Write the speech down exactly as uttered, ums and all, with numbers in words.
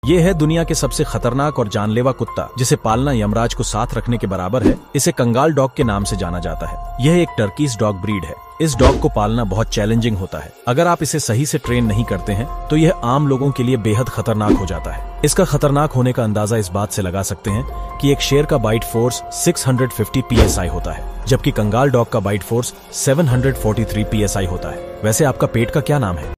ये है दुनिया के सबसे खतरनाक और जानलेवा कुत्ता, जिसे पालना यमराज को साथ रखने के बराबर है। इसे कंगाल डॉग के नाम से जाना जाता है। यह एक टर्कीज डॉग ब्रीड है। इस डॉग को पालना बहुत चैलेंजिंग होता है। अगर आप इसे सही से ट्रेन नहीं करते हैं तो यह आम लोगों के लिए बेहद खतरनाक हो जाता है। इसका खतरनाक होने का अंदाजा इस बात से लगा सकते हैं कि एक शेर का बाइट फोर्स छह सौ पचास पी एस आई होता है, जबकि कंगाल डॉग का बाइट फोर्स सात सौ तैंतालीस पी एस आई होता है। वैसे आपका पेट का क्या नाम है?